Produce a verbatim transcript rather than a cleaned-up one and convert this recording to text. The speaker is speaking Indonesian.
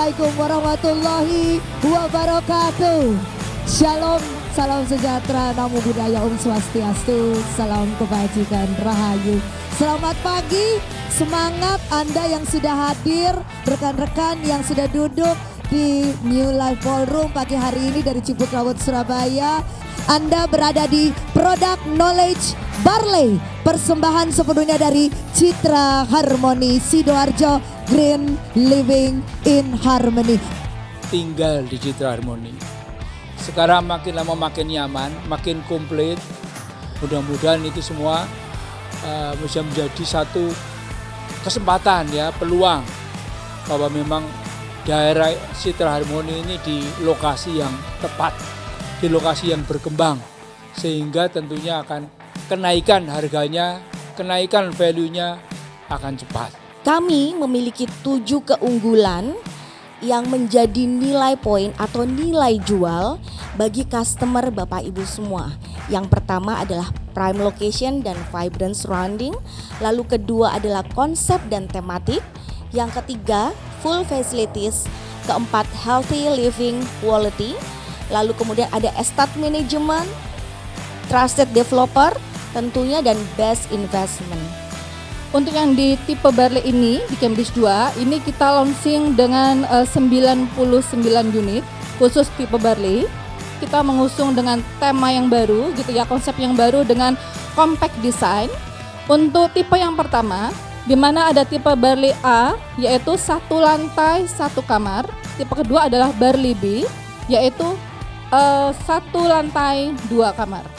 Assalamualaikum warahmatullahi wabarakatuh. Shalom, salam sejahtera, namo buddhaya, om swastiastu, salam kebajikan, rahayu. Selamat pagi, semangat Anda yang sudah hadir, rekan-rekan yang sudah duduk di New Life Ballroom pagi hari ini dari Ciputrawut, Surabaya. Anda berada di Product Knowledge Barley, persembahan sepenuhnya dari Citra Harmoni Sidoarjo, Green Living in Harmony. Tinggal di Citra Harmoni. Sekarang makin lama makin nyaman, makin komplit. Mudah-mudahan itu semua uh, bisa menjadi satu kesempatan ya, peluang bahwa memang daerah Citra Harmoni ini di lokasi yang tepat, di lokasi yang berkembang, sehingga tentunya akan kenaikan harganya, kenaikan value-nya akan cepat. Kami memiliki tujuh keunggulan yang menjadi nilai poin atau nilai jual bagi customer Bapak Ibu semua. Yang pertama adalah prime location dan vibrant surrounding. Lalu kedua adalah konsep dan tematik. Yang ketiga full facilities. Keempat healthy living quality. Lalu kemudian ada estate management, trusted developer tentunya, dan best investment. Untuk yang di tipe barley ini di Cambridge dua, ini kita launching dengan uh, sembilan puluh sembilan unit khusus tipe barley. Kita mengusung dengan tema yang baru gitu ya, konsep yang baru dengan compact design. Untuk tipe yang pertama, di mana ada tipe barley A yaitu satu lantai satu kamar. Tipe kedua adalah barley B yaitu uh, satu lantai dua kamar.